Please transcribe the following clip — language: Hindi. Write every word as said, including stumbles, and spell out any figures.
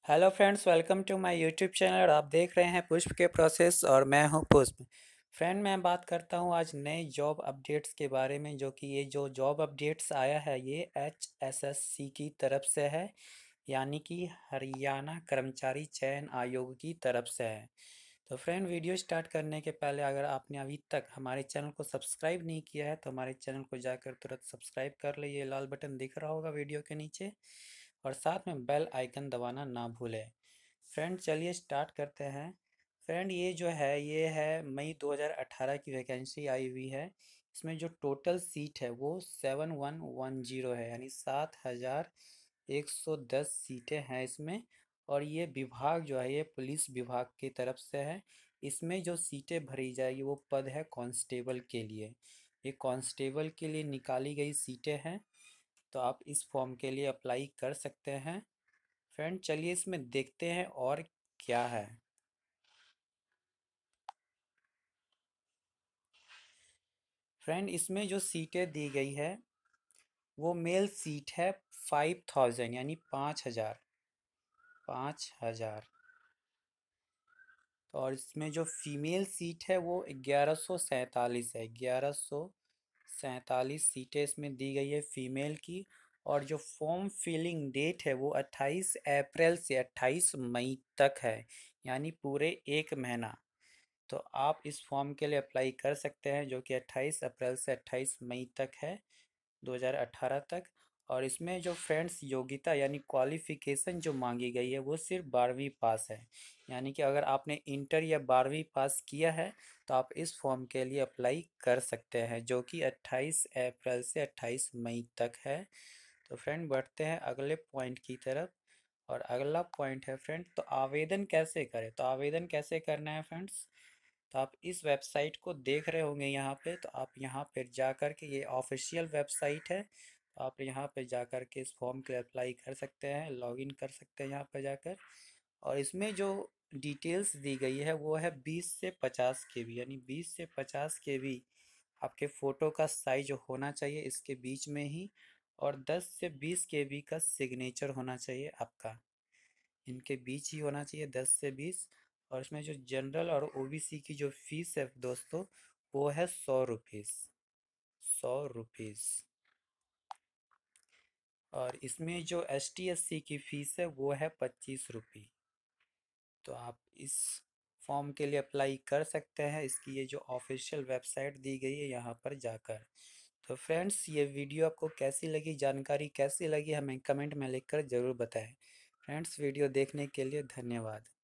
Hello friends, welcome to my YouTube channel. और आप देख रहे हैं पुष्प के प्रोसेस और मैं हूं पुष्प। फ्रेंड, मैं बात करता हूं आज नए जॉब अपडेट्स के बारे में, जो कि ये जो जॉब अपडेट्स आया है ये एच एस एस सी की तरफ से है, यानी कि हरियाणा कर्मचारी चयन आयोग की तरफ से है। तो फ्रेंड, वीडियो स्टार्ट करने के पहले अगर आपने अभी तक हमारे चैनल को सब्सक्राइब नहीं किया है तो हमारे चैनल को जाकर तुरंत सब्सक्राइब कर लीजिए। लाल बटन दिख रहा होगा वीडियो के नीचे, और साथ में बेल आइकन दबाना ना भूलें। फ्रेंड, चलिए स्टार्ट करते हैं। फ्रेंड, ये जो है ये है मई दो हज़ार अठारह की वैकेंसी आई हुई है। इसमें जो टोटल सीट है वो सेवन वन वन जीरो है, यानी सात हज़ार एक सौ दस सीटें हैं इसमें। और ये विभाग जो है ये पुलिस विभाग की तरफ से है। इसमें जो सीटें भरी जाएगी वो पद है कांस्टेबल के लिए। ये कांस्टेबल के लिए निकाली गई सीटें हैं, तो आप इस फॉर्म के लिए अप्लाई कर सकते हैं। फ्रेंड, चलिए इसमें देखते हैं और क्या है। फ्रेंड, इसमें जो सीटें दी गई है वो मेल सीट है फाइव थाउजेंड, यानी पाँच हज़ार। पाँच हज़ार। और इसमें जो फीमेल सीट है वो ग्यारह सौ सैंतालीस है। ग्यारह सौ सैंतालीस सीटें इसमें दी गई है फीमेल की। और जो फॉर्म फिलिंग डेट है वो अट्ठाईस अप्रैल से अट्ठाईस मई तक है, यानी पूरे एक महीना। तो आप इस फॉर्म के लिए अप्लाई कर सकते हैं, जो कि अट्ठाईस अप्रैल से अट्ठाईस मई तक है, दो हज़ार अठारह तक। और इसमें जो फ्रेंड्स योग्यता यानी क्वालिफ़िकेशन जो मांगी गई है वो सिर्फ बारहवीं पास है। यानी कि अगर आपने इंटर या बारहवीं पास किया है तो आप इस फॉर्म के लिए अप्लाई कर सकते हैं, जो कि अट्ठाईस अप्रैल से अट्ठाईस मई तक है। तो फ्रेंड, बढ़ते हैं अगले पॉइंट की तरफ। और अगला पॉइंट है फ्रेंड, तो आवेदन कैसे करें। तो आवेदन कैसे करना है फ्रेंड्स, तो आप इस वेबसाइट को देख रहे होंगे यहाँ पे। तो आप यहाँ पर जा कर के, ये ऑफिशियल वेबसाइट है, तो आप यहाँ पे जा कर के इस फॉर्म के लिए अप्लाई कर सकते हैं, लॉगिन कर सकते हैं यहाँ पर जाकर। और इसमें जो डिटेल्स दी गई है वो है बीस से पचास के बी, यानी बीस से पचास के बी आपके फ़ोटो का साइज होना चाहिए इसके बीच में ही। और दस से बीस के बी का सिग्नेचर होना चाहिए आपका, इनके बीच ही होना चाहिए, दस से बीस। और इसमें जो जनरल और ओबीसी की जो फीस है दोस्तों, वो है सौ रुपीज़। सौ रुपीज़। और इसमें जो एस टी एस सी की फ़ीस है वो है पच्चीस रुपये। तो आप इस फॉर्म के लिए अप्लाई कर सकते हैं, इसकी ये जो ऑफिशियल वेबसाइट दी गई है यहाँ पर जाकर। तो फ्रेंड्स, ये वीडियो आपको कैसी लगी, जानकारी कैसी लगी, हमें कमेंट में लिखकर ज़रूर बताएं। फ्रेंड्स, वीडियो देखने के लिए धन्यवाद।